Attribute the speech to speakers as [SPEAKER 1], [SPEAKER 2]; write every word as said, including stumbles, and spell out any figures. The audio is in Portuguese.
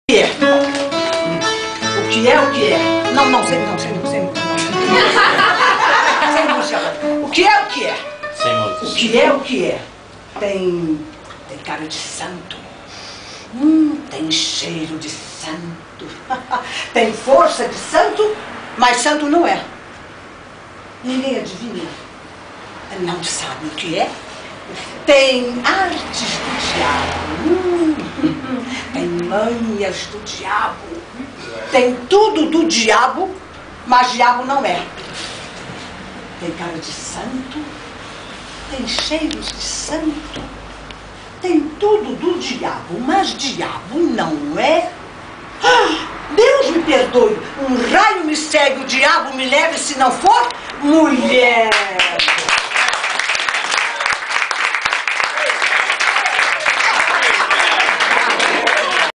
[SPEAKER 1] O que é? O que é, o que é? Não, não, sem, não, sem, sem, não. Sem música. O que é, o que é?
[SPEAKER 2] Sem música.
[SPEAKER 1] O que é, o que é? Tem, tem cara de santo. Hum, tem cheiro de santo. Tem força de santo, mas santo não é. Ninguém adivinha. Não sabe o que é. Tem artes do diabo. Hum, tem manhas do diabo. Tem tudo do diabo, mas diabo não é. Tem cara de santo. Tem cheiros de santo. Tem tudo do diabo, mas diabo não é. Ah, Deus me perdoe. Um raio me segue, o diabo me leve, se não for mulher.